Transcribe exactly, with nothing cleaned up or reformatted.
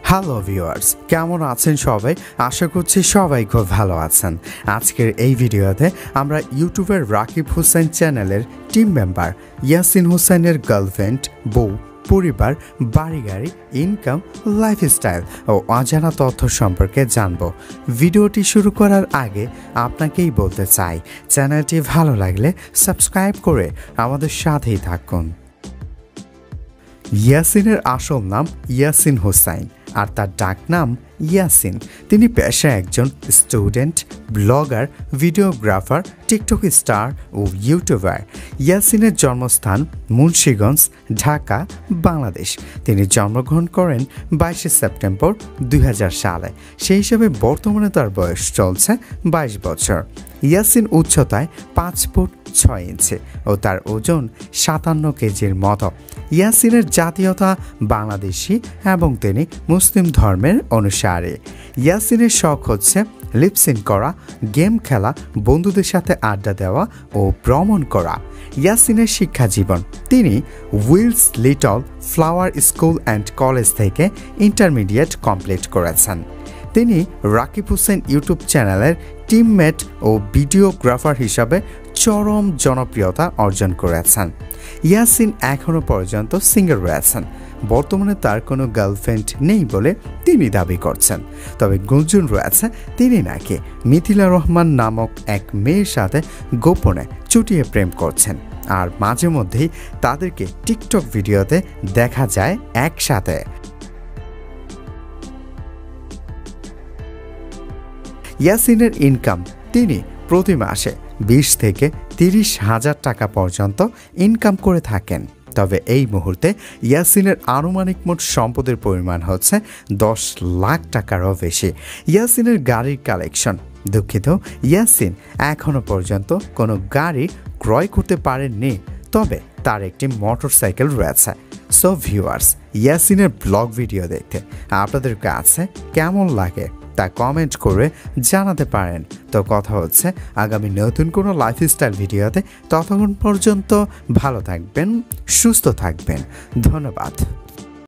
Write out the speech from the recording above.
Hello viewers, কেমন আছেন সবাই? আশা করছি সবাই খুব ভালো আছেন। আজকের এই ভিডিওতে আমরা ইউটিউবের রাকিব হোসেন চ্যানেলের টিম মেম্বার ইয়াসিন হোসেনের গার্লফ্রেন্ড, বউ, পরিবার, বাড়ি গাড়ি, ইনকাম, লাইফস্টাইল ও অজানা তথ্য সম্পর্কে জানব। ভিডিওটি শুরু করার আগে আপনাকেই বলতে চাই, চ্যানেলটি ভালো লাগলে সাবস্ক্রাইব করে আমাদের সাথেই থাকুন। ইয়াসিনের আসল নাম ইয়াসিন হোসাইন আর তার ডাক নাম ইয়াসিন। তিনি পেশায় একজন student, blogger, videographer, TikTok star ও ইউটিউবার। ইয়াসিনের জন্মস্থান মুন্সিগঞ্জ, ঢাকা, বাংলাদেশ। তিনি জন্মগ্রহণ করেন বাইশে সেপ্টেম্বর দুই হাজার সালে। সেই হিসাবে বর্তমানে তার বয়স চলছে বাইশ বছর। ইয়াসিন উচ্চতায় পাঁচ ফুট ছয় ইঞ্চি ও তার ওজন সাতান্ন কেজির মতো। ইয়াসিনের জাতীয়তা বাংলাদেশি এবং তিনি মুসলিম ধর্মের অনুসারী। ইয়াসিনের শখ হচ্ছে লিপসিং করা, গেম খেলা, বন্ধুদের সাথে আড্ডা দেওয়া ও ভ্রমণ করা। ইয়াসিনের শিক্ষা জীবন: তিনি Wills Little Flower School and College থেকে ইন্টারমিডিয়েট কমপ্লিট করেছেন। তিনি রাকিব হোসেন ইউটিউব চ্যানেলের টিমমেট ও ভিডিওগ্রাফার হিসাবে চরম জনপ্রিয়তা অর্জন করেছেন। ইয়াসিন এখনও পর্যন্ত সিঙ্গেল রয়েছেন। বর্তমানে তার কোনো গার্লফ্রেন্ড নেই বলে তিনি দাবি করছেন। তবে গুঞ্জন রয়েছে তিনি নাকি মিথিলা রহমান নামক এক মেয়ের সাথে গোপনে চুটিয়ে প্রেম করছেন, আর মাঝে মধ্যেই তাদেরকে টিকটক ভিডিওতে দেখা যায় একসাথে। ইয়াসিনের ইনকাম: তিনি প্রতি মাসে বিশ থেকে তিরিশ হাজার টাকা পর্যন্ত ইনকাম করে থাকেন। তবে এই মুহূর্তে ইয়াসিনের আনুমানিক মোট সম্পদের পরিমাণ হচ্ছে দশ লাখ টাকারও বেশি। ইয়াসিনের গাড়ির কালেকশন: দুঃখিত, ইয়াসিন এখনও পর্যন্ত কোনো গাড়ি ক্রয় করতে পারেননি, তবে তার একটি মোটরসাইকেল রয়েছে। সো ভিউয়ার্স, ইয়াসিনের ব্লগ ভিডিও দেখতে আপনাদের কাছে কেমন লাগে তা কমেন্ট করে জানাতে পারেন। তো কথা হচ্ছে আগামী নতুন কোনো লাইফস্টাইল ভিডিওতে। ততক্ষণ পর্যন্ত ভালো থাকবেন, সুস্থ থাকবেন। ধন্যবাদ।